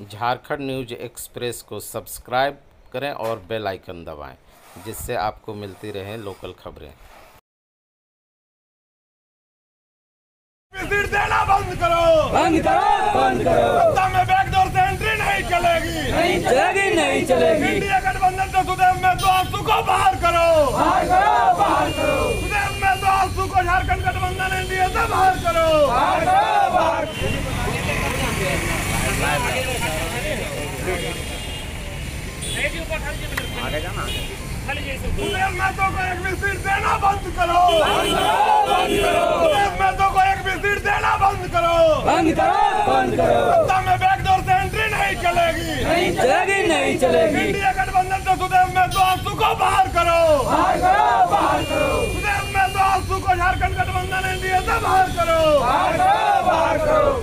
Jharkhand news express को subscribe करें और बेल आइकन दबाएं, जिससे आपको मिलती रहें लोकल खबरें। सीट देना बंद करो, बंद करो, बंद करो। सत्ता में बैकडोर से एंट्री नहीं चलेगी, नहीं चलेगी, नहीं चलेगी। इंडिया गठबंधन से सुदेव में तो आंसू को बाहर करो, बाहर करो, बाहर करो। सुदेव में तो आंसू को झारखंड गठबंधन एनडीए से बाहर करो, बाहर करो, बाहर करो। आगे जाना। सुदेव में तो को एक भी सीट देना बंद करो, बंद करो, बंद करो। सुदेव में तो को एक भी सीट देना बंद करो, बंद करो, बंद करो। सत्ता में बैकडोर से एंट्री नहीं चलेगी, नहीं चलेगी, नहीं चलेगी। इंडिया गठबंधन से सुदेव में तो आंसू को बाहर करो, बाहर करो, बाहर करो। सुदेव में तो आंसू को झारखंड गठबंधन एनडीए से बाहर करो, बाहर करो, बाहर करो।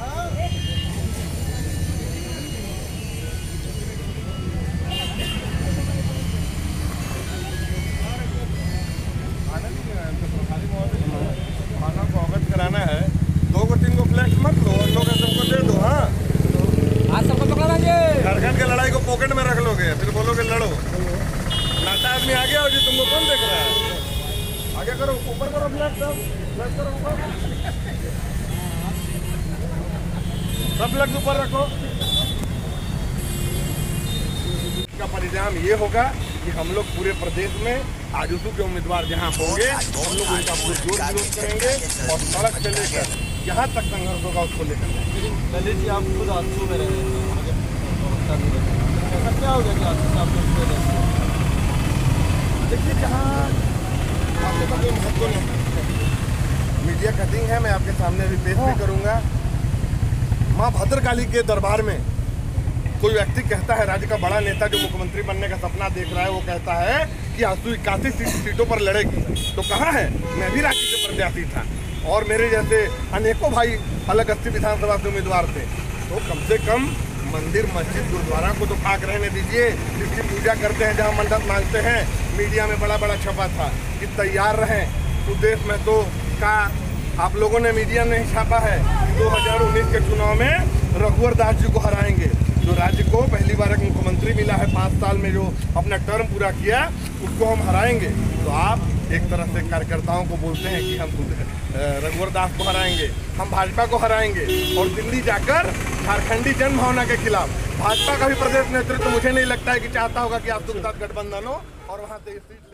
कराना है 2 को 3 को फ्लैक्स मत लो और लोग सबको दे दो। हाँ, आज सबको पकड़ा लेंगे। झारखंड की लड़ाई को पॉकेट में रख लोगे, फिर बोलोगे लड़ो। नाटा आदमी आगे हो जी, तुमको कौन देख रहा है? आगे करो, ऊपर करो, फ्लैक्स करो ऊपर, सब फ्लैक्स ऊपर रखो। इसका परिणाम ये होगा कि हम लोग पूरे प्रदेश में आजसू के उम्मीदवार जहां होंगे हम लोग उनका पुरजोर विरोध करेंगे और सड़क से लेकर जहां तक संघर्ष होगा उसको लेकर ललित जी आप खुद आंसू में रहे ऐसा क्या हो गया कि आंसू से आप लोग क्यों रहते हैं? देखिए, जहाँ आपके पास कोई महत्व नहीं, मीडिया कटिंग है, मैं आपके सामने अभी पेश भी करूंगा। माँ भद्रकाली के दरबार में कोई व्यक्ति कहता है, राज्य का बड़ा नेता जो मुख्यमंत्री बनने का सपना देख रहा है, वो कहता है कि आंसू 81 सीटों पर लड़ेगी। तो कहाँ है? मैं भी रांची से प्रत्याशी था और मेरे जैसे अनेकों भाई अलग 80 विधानसभा से उम्मीदवार थे। तो कम से कम मंदिर, मस्जिद, गुरुद्वारा को तो खाक रहने दीजिए, जिसकी पूजा करते हैं, जहाँ मन्नत मांगते हैं। मीडिया में बड़ा बड़ा छपा था कि तैयार रहें, सुदेश में तो का आप लोगों ने, मीडिया ने छापा है 2019 के चुनाव में रघुवर दास जी को हराएंगे। जो राज्य को पहली बार एक मुख्यमंत्री मिला है 5 साल में, जो अपना टर्म पूरा किया, उसको हम हराएंगे। तो आप एक तरह से कार्यकर्ताओं को बोलते हैं कि हम रघुवर दास को हराएंगे, हम भाजपा को हराएंगे और दिल्ली जाकर झारखंडी जन भावना के खिलाफ भाजपा का भी प्रदेश नेतृत्व मुझे नहीं लगता है कि चाहता होगा कि आप के साथ गठबंधन हो और वहाँ से